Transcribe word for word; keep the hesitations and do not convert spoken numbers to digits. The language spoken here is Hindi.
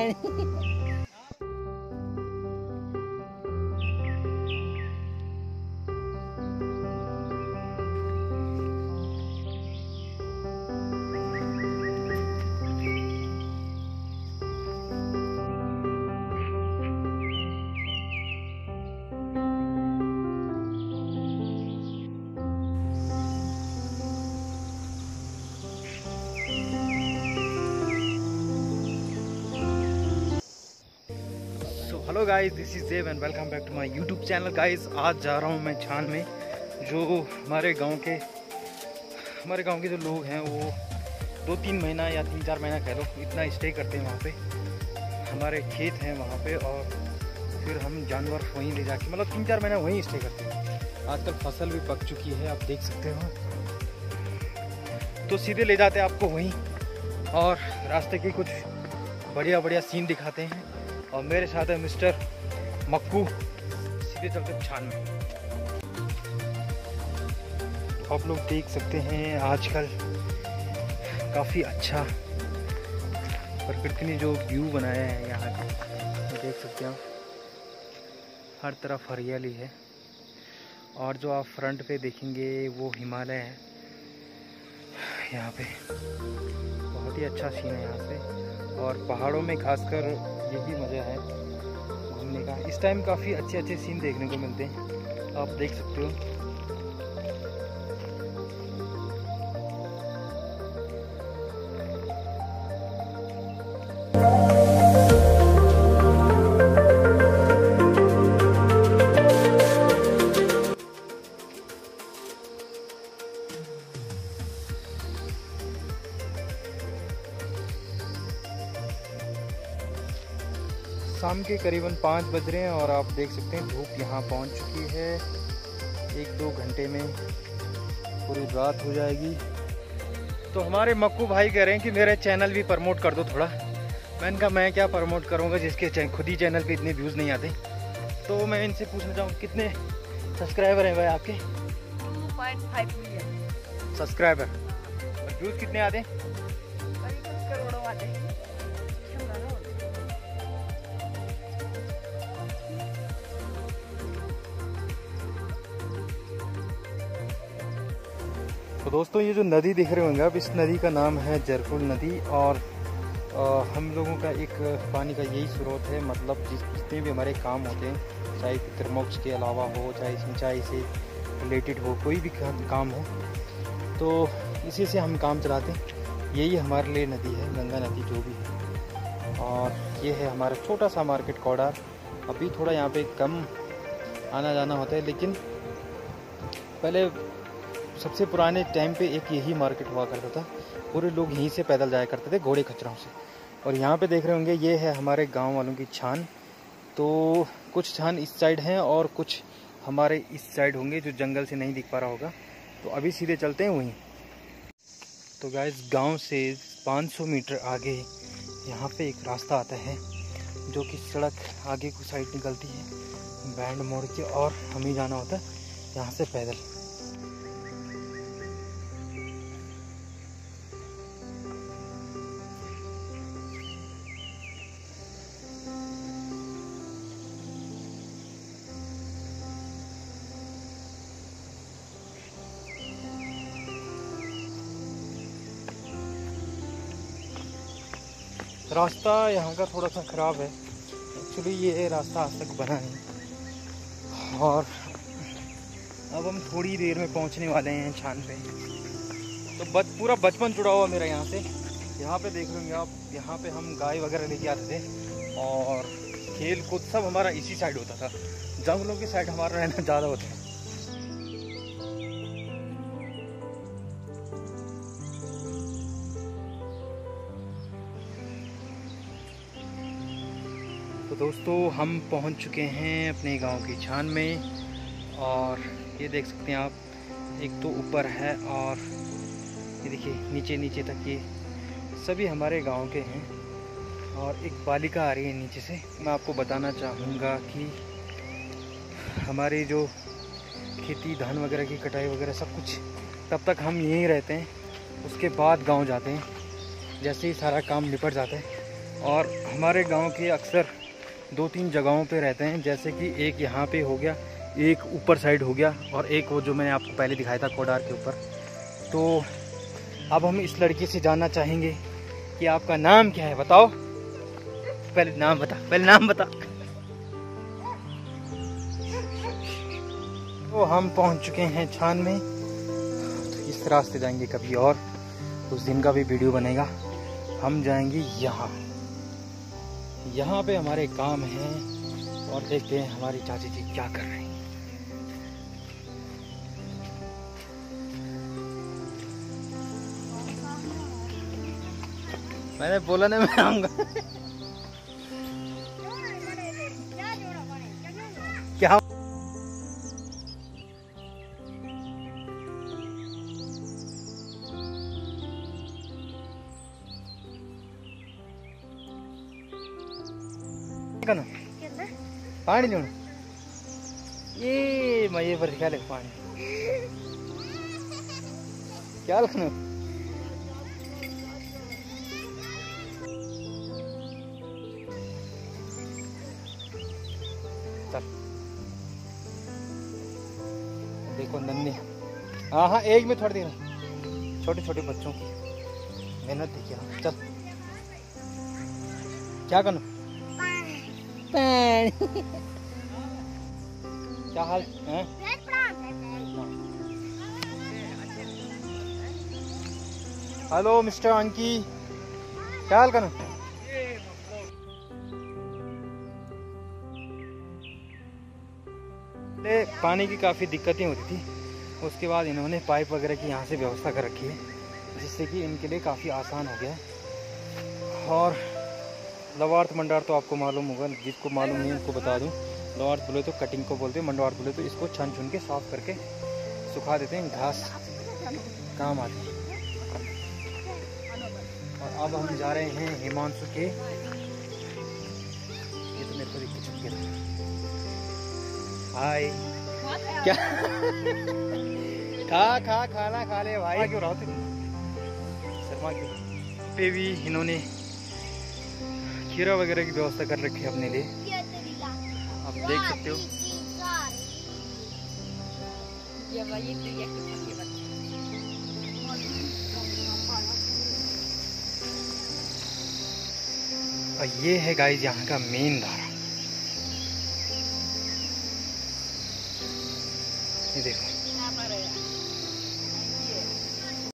Hello guys, this is Dev and welcome back to my YouTube channel. Guys, आज जा रहा हूँ मैं छान में। जो हमारे गांव के हमारे गांव के जो लोग हैं वो दो तीन महीना या तीन चार महीना कह लो इतना स्टे करते हैं वहाँ पे। हमारे खेत हैं वहाँ पे और फिर हम जानवर वहीं ले जाके मतलब तीन चार महीना वहीं स्टे करते हैं। आजकल फसल भी पक चुकी है, आप देख सकते हो, तो सीधे ले जाते हैं आपको वहीं और रास्ते के कुछ बढ़िया बढ़िया सीन दिखाते हैं। और मेरे साथ है मिस्टर मक्कू। सीधे चलते छान में। आप लोग देख सकते हैं आजकल काफ़ी अच्छा प्रकृति ने जो व्यू बनाया है यहाँ का, देख सकते हैं आप, हर तरफ हरियाली है। और जो आप फ्रंट पे देखेंगे वो हिमालय है। यहाँ पे बहुत ही अच्छा सीन है यहाँ से। और पहाड़ों में खासकर यही मज़ा है घूमने का। इस टाइम काफ़ी अच्छे अच्छे सीन देखने को मिलते हैं, आप देख सकते हो। शाम के करीबन पाँच बज रहे हैं और आप देख सकते हैं धूप यहाँ पहुँच चुकी है। एक दो घंटे में पूरी रात हो जाएगी। तो हमारे मक्कू भाई कह रहे हैं कि मेरे चैनल भी प्रमोट कर दो थोड़ा। मैंने कहा मैं क्या प्रमोट करूँगा जिसके खुद ही चैनल पे इतने व्यूज़ नहीं आते। तो मैं इनसे पूछना चाहूँ कितने सब्सक्राइबर हैं भाई आपके? Two point five million subscriber. और व्यूज़ कितने आते हैं? करोड़ों आते हैं। तो दोस्तों, ये जो नदी दिख रहे होंगे आप, इस नदी का नाम है जरकुल नदी। और आ, हम लोगों का एक पानी का यही स्रोत है। मतलब जिस जितने भी हमारे काम होते हैं, चाहे पितृमोक्ष के अलावा हो, चाहे सिंचाई से रिलेटेड हो, कोई भी काम हो, तो इसी से हम काम चलाते हैं। यही हमारे लिए नदी है, गंगा नदी जो भी है। और ये है हमारा छोटा सा मार्केट कोडार। अभी थोड़ा यहाँ पे कम आना जाना होता है, लेकिन पहले सबसे पुराने टाइम पे एक यही मार्केट हुआ करता था। पूरे लोग यहीं से पैदल जाया करते थे घोड़े खच्चरों से। और यहाँ पे देख रहे होंगे ये है हमारे गांव वालों की छान। तो कुछ छान इस साइड हैं और कुछ हमारे इस साइड होंगे जो जंगल से नहीं दिख पा रहा होगा। तो अभी सीधे चलते हैं वहीं। तो गाइस, गांव से पाँच सौ मीटर आगे यहाँ पे एक रास्ता आता है जो कि सड़क आगे को साइड निकलती है बैंड मोड़ के, और हमें जाना होता है यहाँ से पैदल। रास्ता यहाँ का थोड़ा सा ख़राब है। एक्चुअली ये रास्ता आज तक बना नहीं। और अब हम थोड़ी देर में पहुँचने वाले हैं छान पे। तो बच पूरा बचपन जुड़ा हुआ मेरा यहाँ से। यहाँ पे देख लेंगे आप, यहाँ पे हम गाय वगैरह लेके आते थे और खेल कूद सब हमारा इसी साइड होता था। जंगलों के साइड हमारा रहना ज़्यादा होता है। तो दोस्तों, हम पहुंच चुके हैं अपने गांव की छान में। और ये देख सकते हैं आप, एक तो ऊपर है और ये देखिए नीचे नीचे तक ये सभी हमारे गांव के हैं। और एक बालिका आ रही है नीचे से। मैं आपको बताना चाहूँगा कि हमारी जो खेती धान वगैरह की कटाई वगैरह सब कुछ, तब तक हम यहीं रहते हैं। उसके बाद गांव जाते हैं। जैसे ही सारा काम निपट जाता है और हमारे गांव के अक्सर दो तीन जगहों पे रहते हैं, जैसे कि एक यहाँ पे हो गया, एक ऊपर साइड हो गया, और एक वो जो मैंने आपको पहले दिखाया था कोडार के ऊपर। तो अब हम इस लड़की से जानना चाहेंगे कि आपका नाम क्या है, बताओ। पहले नाम बता, पहले नाम बता। तो हम पहुंच चुके हैं छान में। तो इस रास्ते जाएंगे कभी और, उस दिन का भी वीडियो बनेगा। हम जाएंगे यहाँ, यहाँ पे हमारे काम हैं, और देखते हैं हमारी चाची जी क्या कर रहे हैं। मैंने बोला ना मैं आऊंगा। क्या पानी लो ये मैं ये पर क्या ले पानी क्या लगना चल। देखो नन्ही, हाँ हाँ एक में थोड़ी देर, छोटे छोटे बच्चों की मेहनत देखिए। चल क्या करना, क्या हाल है? हेलो मिस्टर अंकी, क्या हाल करना? पानी की काफ़ी दिक्कतें होती थी, उसके बाद इन्होंने पाइप वगैरह की यहाँ से व्यवस्था कर रखी है, जिससे कि इनके लिए काफ़ी आसान हो गया है। और लवार्थ मंडार तो आपको मालूम होगा, जिसको मालूम नहीं उनको बता दूं। लवार्थ बोले तो कटिंग को बोलते हैं, मंडवार्थ बोले तो इसको छन छुन के साफ करके सुखा देते हैं, घास काम आती है। और अब हम जा रहे हैं हिमांशु के, ये तो मेरे को देख के छुप गया। हाय क्या खा खा खाना खा ले भाई, क्यों रहो तुम शर्मा क्यों? पे भी इन्होंने खीरा वगैरह की व्यवस्था कर रखी है अपने लिए, आप देख सकते हो। और ये है गाइस यहाँ का मेन धारा, ये देखो